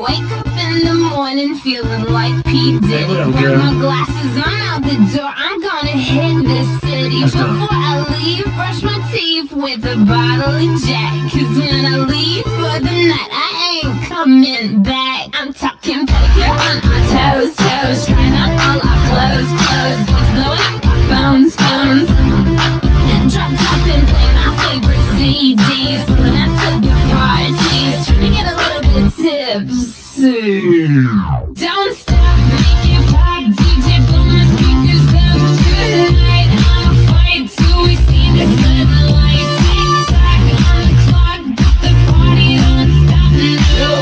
Wake up in the morning feeling like P. Diddy. Grab my glasses, I'm out the door. I'm gonna hit this city. Before I leave, brush my teeth with a bottle of Jack. Cause when I leave for the night, I ain't coming back. I'm talking pedicure on my toes, toes. Trying on all our clothes, clothes. Blowing up our phones, phones. Drop top and play my favorite CDs. When I took your parties, trying to get a little bit tipsy. Don't stop, make it pop. DJ blow my speakers up tonight. I'ma fight till we see the sunlight. Tick tock on the clock, but the party don't stop. No.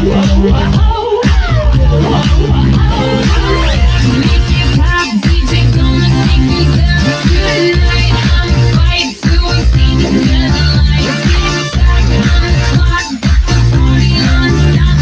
Make it pop, DJ blow my speakers up tonight. I'ma fight till we see the sunlight. Tick tock on the clock, but the party don't stop.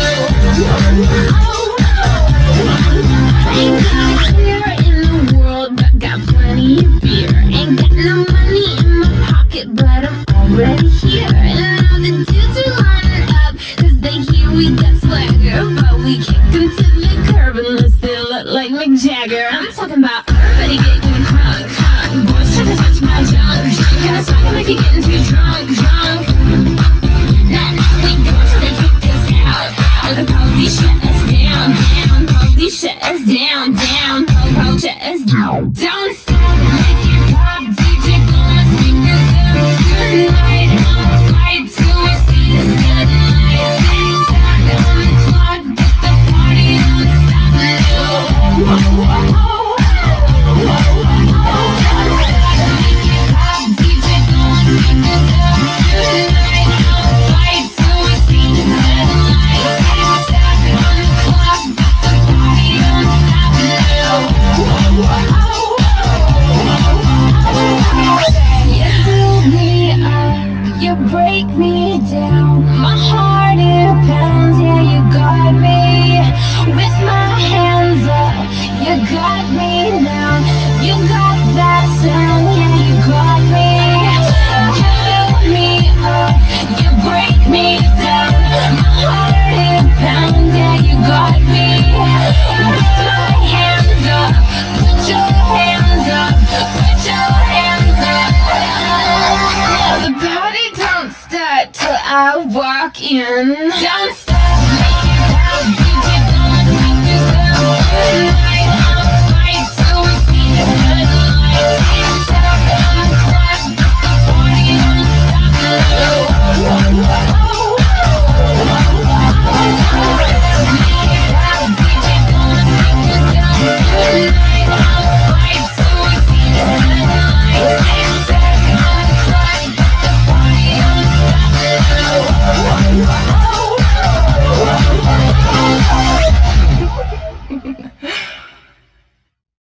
Ain't got clear in the world, but got plenty of beer. Ain't got no money in my pocket, but I'm already here. And all the dudes are lining up, cause they hear we got swagger. But we kick them to the curb unless they look like Mick Jagger. I'm talking about everybody getting crunk, crunk. Boys try to touch my junk, junk. Gotta smack 'em if you're getting too drunk, drunk. Nah, we don't till they kick us out. The police shut us down, down. Police shut us down, down. Police shut us down.